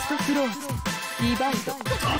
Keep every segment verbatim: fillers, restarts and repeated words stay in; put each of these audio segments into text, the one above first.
ストクローズリバイド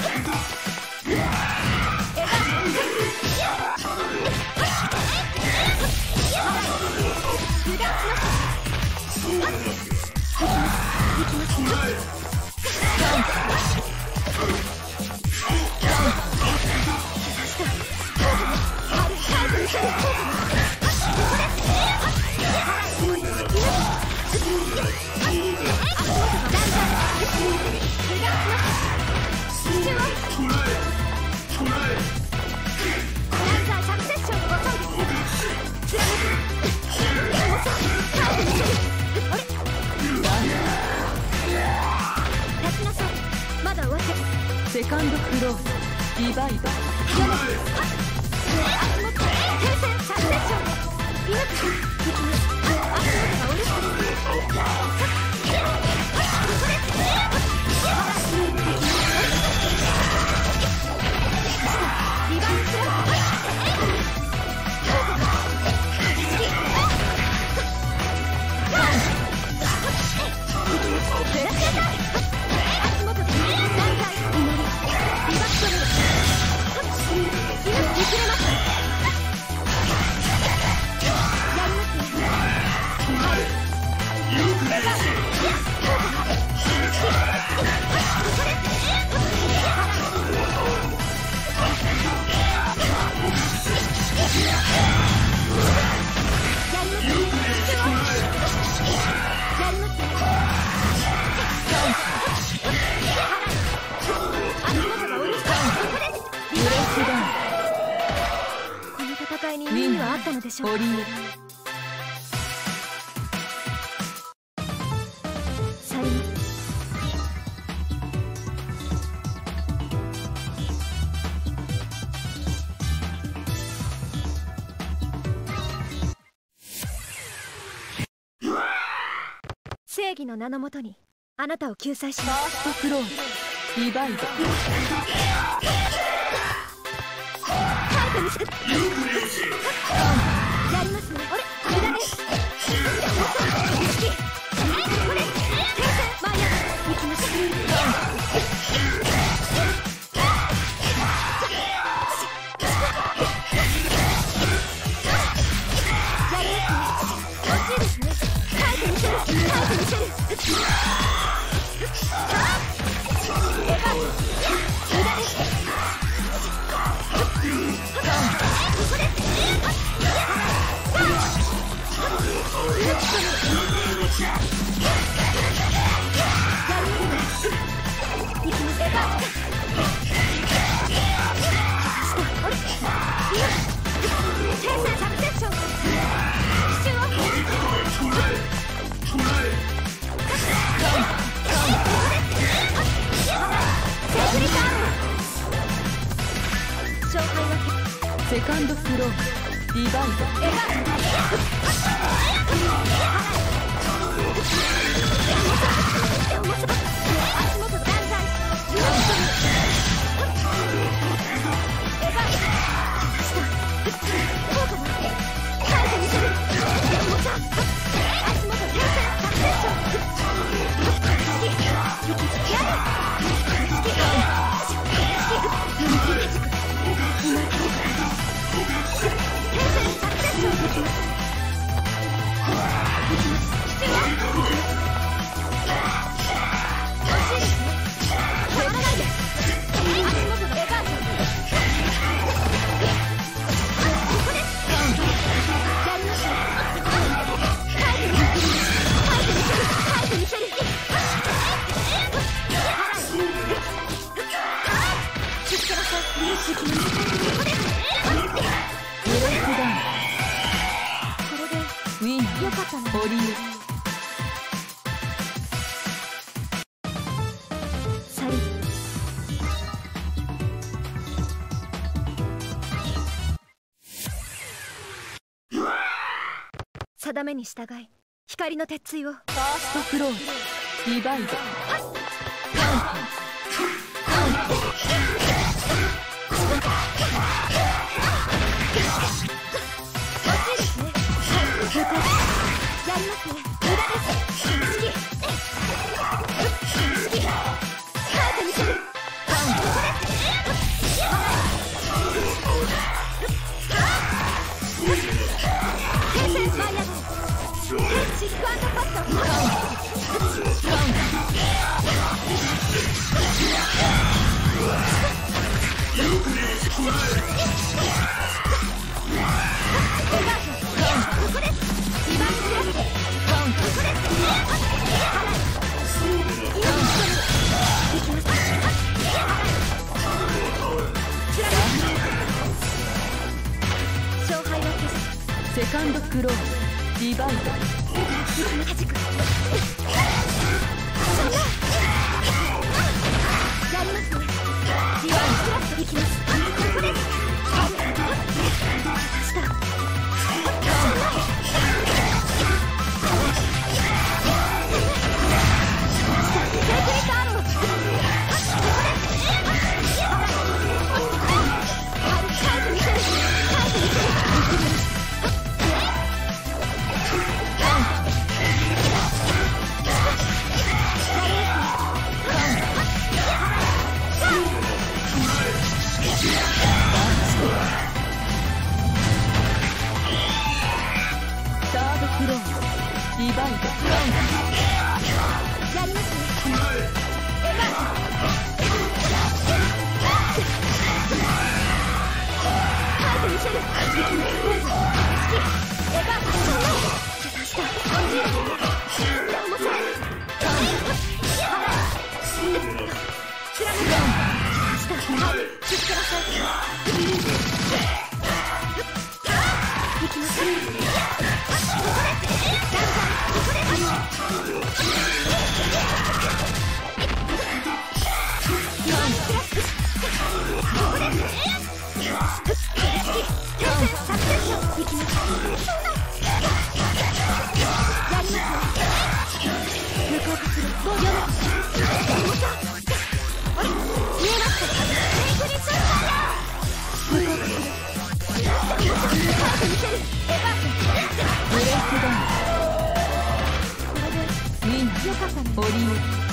セカンドクローズリバイド意味はあったのでしょう。サリン正義の名のもとにあなたを救済します。 ファーストクローズリバイドやりますね。あれ無駄です。マイヤー行きましょう。やりますね。惜しいですね。書いてみせる。書いてみせる。無駄です。 セカンドクローズリバイド定めに従い光の鉄槌を。 ファーストクローズリバイドやりますね。無駄です。 セカンドクローズディバイド。サードクローズディバイド。やりますね。カード見せる。エヴァーブレイクダウン。ウィン、オリオン。